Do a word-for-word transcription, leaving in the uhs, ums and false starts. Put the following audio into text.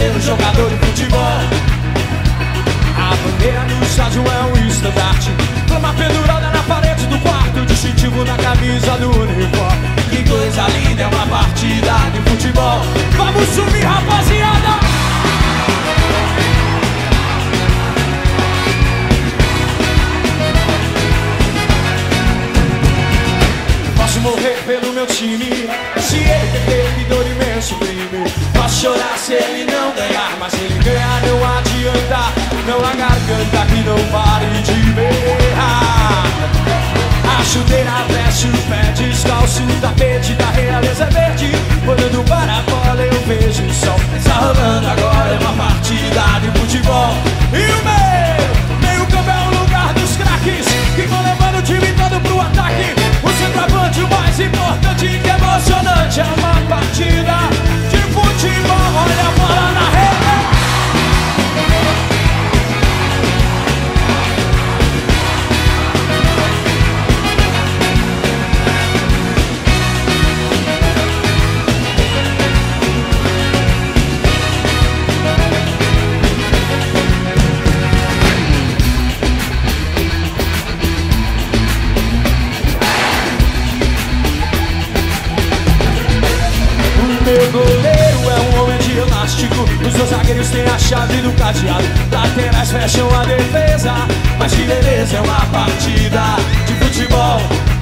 ser um jogador de futebol. A bandeira do estádio é um estandarte, flama pendurada na parede do quarto, distintivo na camisa do uniforme. Que coisa linda, é uma partida de futebol. Vamos subir, rapaziada! Posso morrer pelo meu time, se ele perder, que dor imenso crime. Posso chorar se ele não ganhar, mas se ele ganhar não adianta. Não há garganta que não pare de berrar. A chuteira veste o pé descalço, o tapete da realeza é verde. Olhando para a bola eu vejo o sol. Está rolando agora, é uma partida de futebol. E o meio, meio campo é o lugar dos craques, que vão levando o time todo pro ataque. O centroavante, o mais importante, que é emocionante, é uma partida de futebol. Olha a bola na rede. Meu goleiro é um homem de elástico, os dois zagueiros têm a chave do cadeado, laterais fecham a defesa. Mas que beleza, é uma partida de futebol.